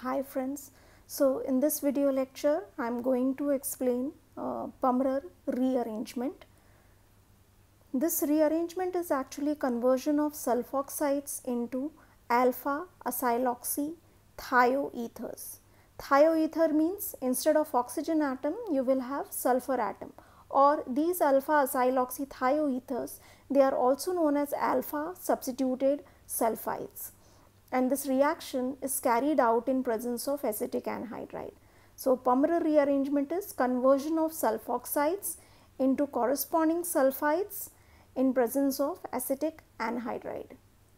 Hi friends, so in this video lecture I am going to explain Pummerer rearrangement. This rearrangement is actually conversion of sulfoxides into alpha acyloxy thioethers. Thioether means instead of oxygen atom you will have sulfur atom, or these alpha acyloxy thioethers, they are also known as alpha substituted sulfides, and this reaction is carried out in presence of acetic anhydride. So Pummerer rearrangement is conversion of sulfoxides into corresponding sulfides in presence of acetic anhydride.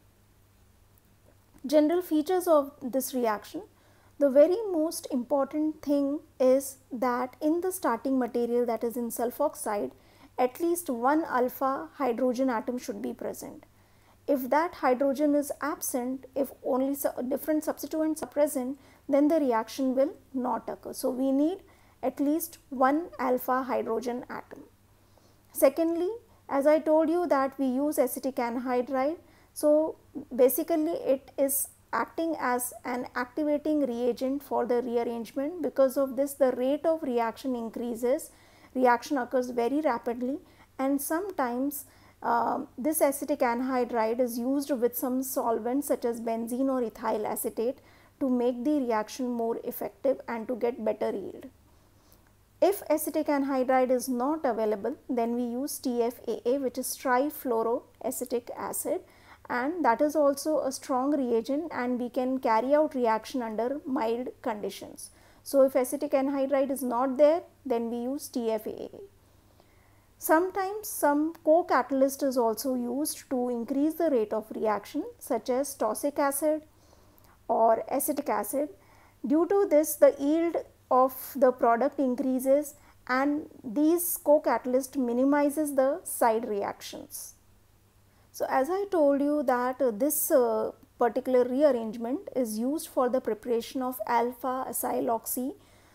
General features of this reaction: the very most important thing is that in the starting material, that is in sulfoxide, at least one alpha hydrogen atom should be present. If that hydrogen is absent, if only different substituents are present, then the reaction will not occur. So we need at least one alpha hydrogen atom. Secondly, as I told you that we use acetic anhydride, so basically it is acting as an activating reagent for the rearrangement. Because of this, the rate of reaction increases, reaction occurs very rapidly, and sometimes this acetic anhydride is used with some solvents such as benzene or ethyl acetate to make the reaction more effective and to get better yield. If acetic anhydride is not available, then we use TFAA, which is trifluoroacetic acid, and that is also a strong reagent and we can carry out reaction under mild conditions. So if acetic anhydride is not there, then we use TFAA. Sometimes some co-catalyst is also used to increase the rate of reaction, such as tosic acid or acetic acid. Due to this, the yield of the product increases and these co-catalyst minimizes the side reactions. So as I told you that this particular rearrangement is used for the preparation of alpha acyloxy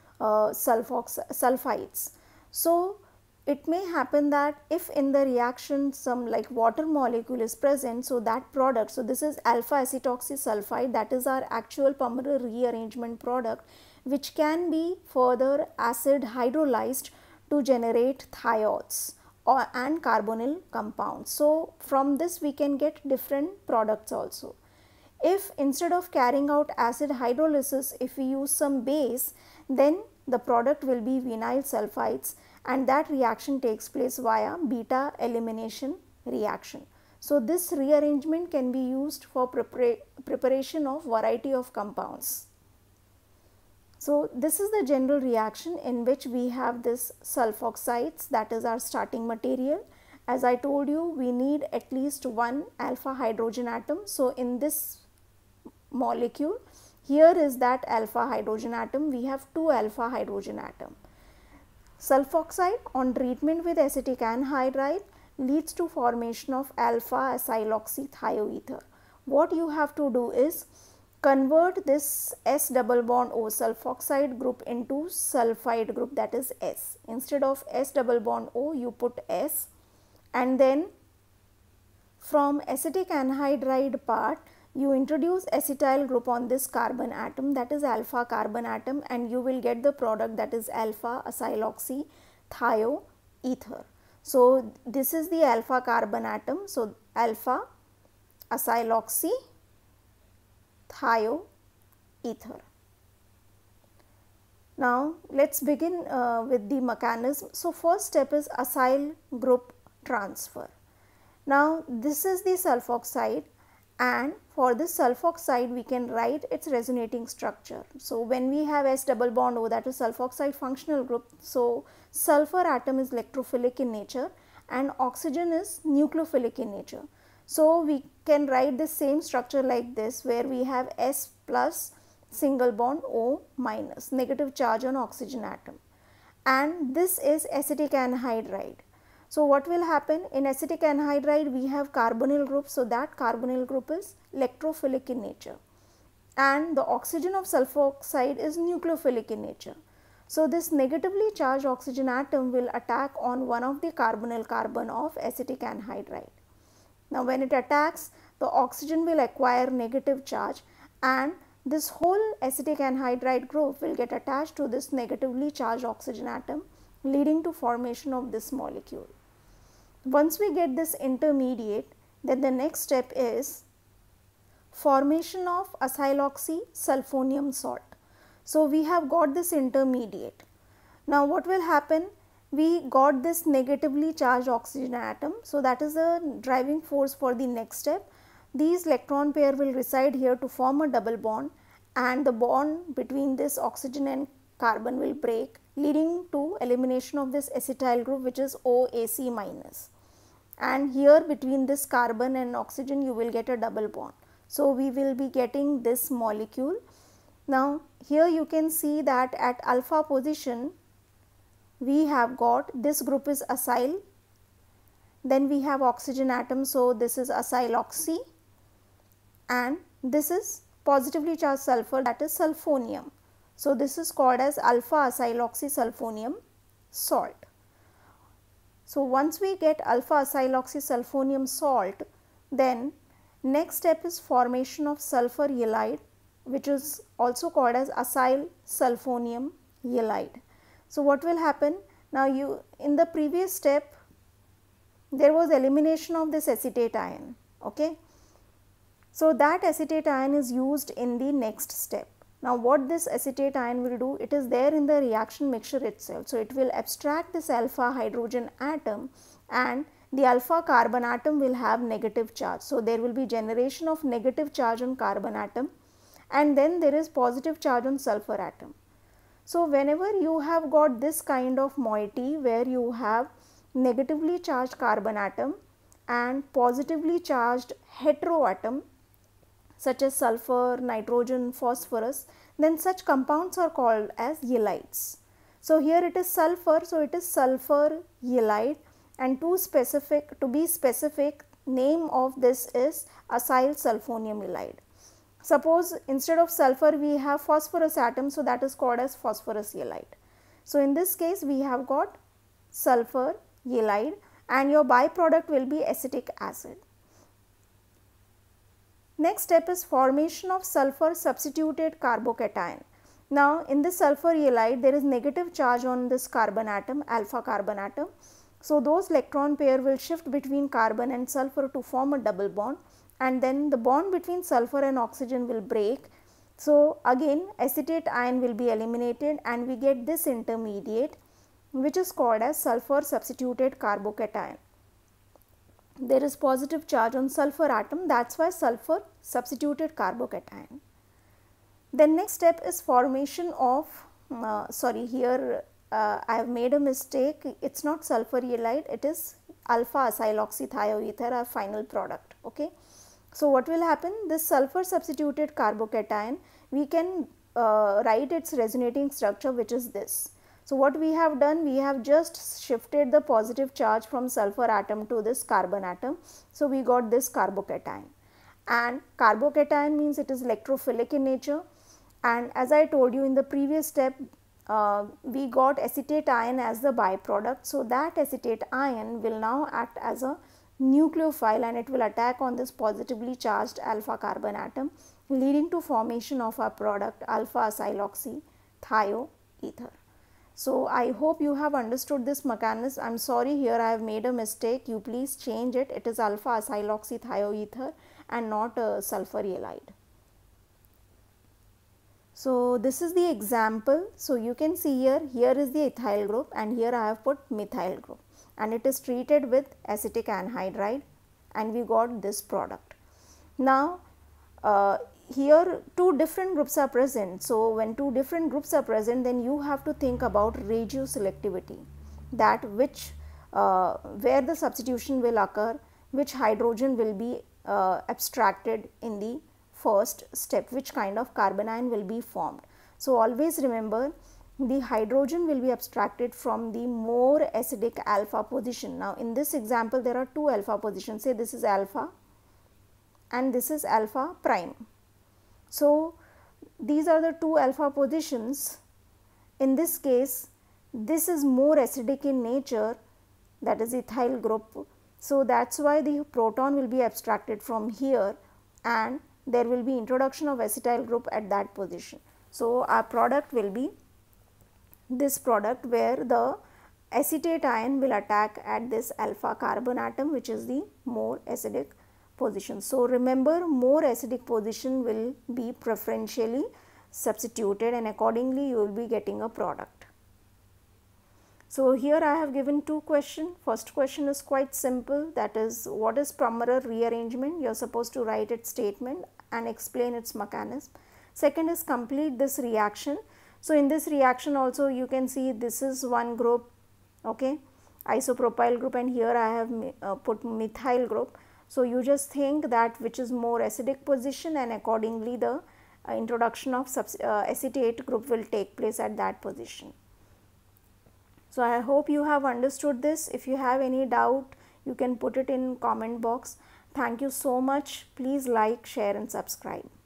sulfides. So it may happen that if in the reaction some like water molecule is present, so that product, so this is alpha acetoxy sulfide, that is our actual Pummerer rearrangement product, which can be further acid hydrolyzed to generate thiols and carbonyl compounds. So from this we can get different products also. If instead of carrying out acid hydrolysis, if we use some base, then the product will be vinyl sulfides, and that reaction takes place via beta elimination reaction. So this rearrangement can be used for preparation of variety of compounds. So this is the general reaction in which we have this sulfoxides, that is our starting material. As I told you, we need at least one alpha hydrogen atom. So in this molecule, here is that alpha hydrogen atom, we have two alpha hydrogen atom. Sulfoxide on treatment with acetic anhydride leads to formation of alpha acyloxy thioether. What you have to do is convert this S double bond O sulfoxide group into sulfide group, that is S. Instead of S double bond O, you put S, and then from acetic anhydride part you introduce acetyl group on this carbon atom, that is alpha carbon atom, and you will get the product, that is alpha acyloxy thioether. So this is the alpha carbon atom, so alpha acyloxy thioether. Now let's begin with the mechanism. So first step is acyl group transfer. Now this is the sulfoxide, and for this sulfoxide we can write its resonating structure. So when we have S double bond O, that is sulfoxide functional group, so sulfur atom is electrophilic in nature and oxygen is nucleophilic in nature. So we can write the same structure like this, where we have S plus single bond O minus, negative charge on oxygen atom, and this is acetic anhydride. So what will happen in acetic anhydride, we have carbonyl group, so that carbonyl group is electrophilic in nature, and the oxygen of sulfoxide is nucleophilic in nature. So this negatively charged oxygen atom will attack on one of the carbonyl carbon of acetic anhydride. Now when it attacks, the oxygen will acquire negative charge and this whole acetic anhydride group will get attached to this negatively charged oxygen atom, leading to formation of this molecule. Once we get this intermediate, then the next step is formation of acyloxy sulfonium salt. So, we have got this intermediate. Now, what will happen? We got this negatively charged oxygen atom. So, that is the driving force for the next step. These electron pair will reside here to form a double bond, and the bond between this oxygen and carbon will break, leading to elimination of this acetyl group, which is OAC minus. And here between this carbon and oxygen you will get a double bond. So, we will be getting this molecule. Now, here you can see that at alpha position we have got this group is acyl, then we have oxygen atom. So, this is acyloxy, and this is positively charged sulfur, that is sulfonium. So, this is called as alpha acyloxy sulfonium salt. So, once we get alpha acyloxy sulfonium salt, then next step is formation of sulfur halide, which is also called as acyl sulfonium halide. So, what will happen? Now, you in the previous step there was elimination of this acetate ion. Okay. So, that acetate ion is used in the next step. Now, what this acetate ion will do? It is there in the reaction mixture itself. So, it will abstract this alpha hydrogen atom, and the alpha carbon atom will have negative charge. So, there will be generation of negative charge on carbon atom, and then there is positive charge on sulfur atom. So, whenever you have got this kind of moiety where you have negatively charged carbon atom and positively charged heteroatom such as sulfur, nitrogen, phosphorus, then such compounds are called as halides. So, here it is sulfur, so it is sulfur halide, and to be specific name of this is acyl sulfonium halide. Suppose instead of sulfur we have phosphorus atom, so that is called as phosphorus halide. So, in this case we have got sulfur halide, and your byproduct will be acetic acid. Next step is formation of sulfur substituted carbocation. Now, in this sulfur halide there is negative charge on this carbon atom, alpha carbon atom. So, those electron pair will shift between carbon and sulfur to form a double bond, and then the bond between sulfur and oxygen will break. So, again acetate ion will be eliminated, and we get this intermediate, which is called as sulfur substituted carbocation. There is positive charge on sulfur atom, that is why sulfur substituted carbocation. Then next step is formation of, I have made a mistake, it is not sulfur halide, it is alpha acyloxy thioether, our final product. Okay. So, what will happen? This sulfur substituted carbocation, we can write its resonating structure, which is this. So, what we have done? We have just shifted the positive charge from sulfur atom to this carbon atom. So, we got this carbocation, and carbocation means it is electrophilic in nature, and as I told you in the previous step, we got acetate ion as the byproduct. So, that acetate ion will now act as a nucleophile, and it will attack on this positively charged alpha carbon atom, leading to formation of our product alpha acyloxy thioether. So, I hope you have understood this mechanism. I am sorry, here I have made a mistake, you please change it. It is alpha acyloxy thioether and not sulfur halide. So, this is the example. So, you can see here is the ethyl group, and here I have put methyl group, and it is treated with acetic anhydride, and we got this product. Now, here two different groups are present. So, when two different groups are present, then you have to think about regioselectivity, that which where the substitution will occur, which hydrogen will be abstracted in the first step, which kind of carbon ion will be formed. So, always remember the hydrogen will be abstracted from the more acidic alpha position. Now, in this example there are two alpha positions, say this is alpha and this is alpha prime. So, these are the two alpha positions. In this case, this is more acidic in nature, that is ethyl group. So, that is why the proton will be abstracted from here, and there will be introduction of acetyl group at that position. So our product will be this product where the acetate ion will attack at this alpha carbon atom, which is the more acidic position. So remember, more acidic position will be preferentially substituted, and accordingly you will be getting a product. So here I have given two questions. First question is quite simple, that is, what is Pummerer rearrangement? You are supposed to write its statement and explain its mechanism. Second is complete this reaction. So in this reaction also you can see this is one group, okay, isopropyl group, and here I have put methyl group. So you just think that which is more acidic position, and accordingly the introduction of acetate group will take place at that position. So I hope you have understood this. If you have any doubt, you can put it in comment box. Thank you so much. Please like, share and subscribe.